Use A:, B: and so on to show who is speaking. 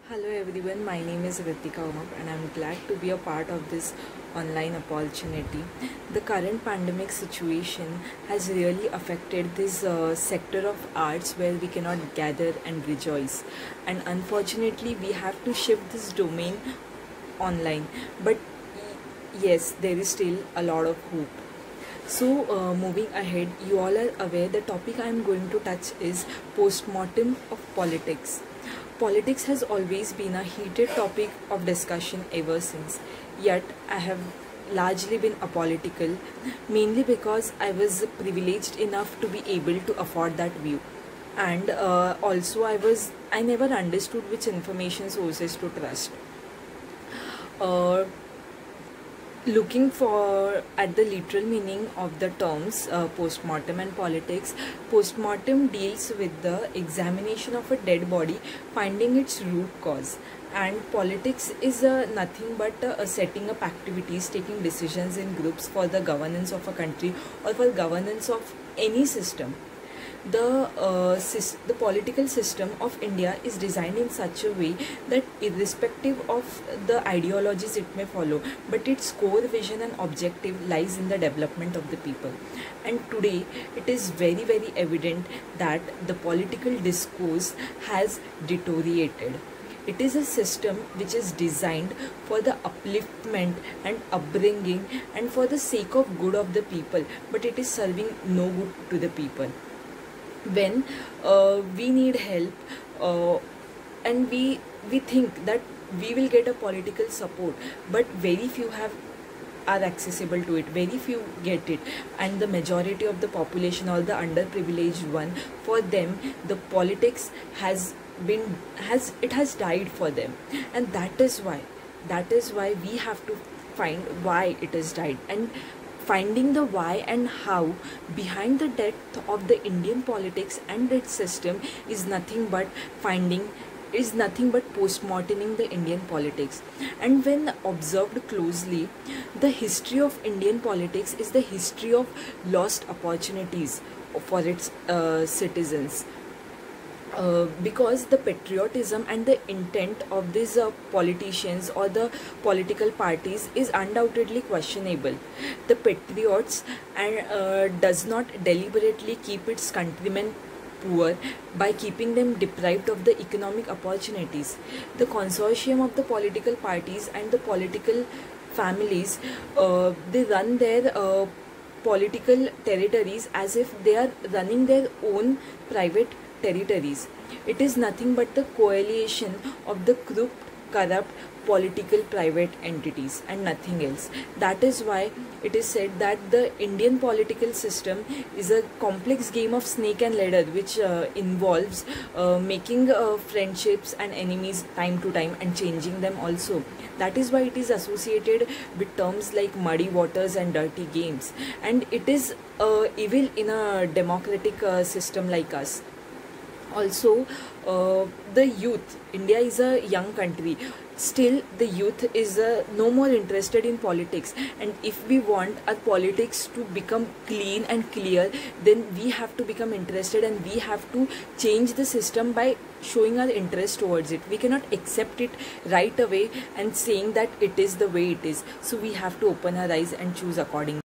A: Hello everyone, my name is Ritika Umap and I'm glad to be a part of this online opportunity. The current pandemic situation has really affected this sector of arts where we cannot gather and rejoice. And unfortunately, we have to shift this domain online. But yes, there is still a lot of hope. So, moving ahead, you all are aware the topic I am going to touch is postmortem of politics. Politics has always been a heated topic of discussion ever since, yet, I have largely been apolitical, mainly because I was privileged enough to be able to afford that view. And also, I never understood which information sources to trust. Uh, Looking for at the literal meaning of the terms postmortem and politics, postmortem deals with the examination of a dead body, finding its root cause, and politics is nothing but setting up activities, taking decisions in groups for the governance of a country or for governance of any system. The political system of India is designed in such a way that irrespective of the ideologies it may follow, but its core vision and objective lies in the development of the people. And today it is very evident that the political discourse has deteriorated. It is a system which is designed for the upliftment and upbringing and for the sake of good of the people, but it is serving no good to the people. When we need help, and we think that we will get a political support, but very few have are accessible to it, very few get it, and the majority of the population or the underprivileged one, for them the politics has died for them. And that is why we have to find why it has died, and finding the why and how behind the death of the Indian politics and its system is nothing but postmorteming the Indian politics. And when observed closely, the history of Indian politics is the history of lost opportunities for its citizens. Because the patriotism and the intent of these politicians or the political parties is undoubtedly questionable. The patriots and does not deliberately keep its countrymen poor by keeping them deprived of the economic opportunities. The consortium of the political parties and the political families, they run their political territories as if they are running their own private territories. It is nothing but the coalition of the corrupt political private entities and nothing else. That is why it is said that the Indian political system is a complex game of snake and ladder, which involves making friendships and enemies time to time and changing them also. That is why it is associated with terms like muddy waters and dirty games, and it is evil in a democratic system like us. Also, the youth, India is a young country, still the youth is no more interested in politics, and if we want our politics to become clean and clear, then we have to become interested and we have to change the system by showing our interest towards it. We cannot accept it right away and saying that it is the way it is, so we have to open our eyes and choose accordingly.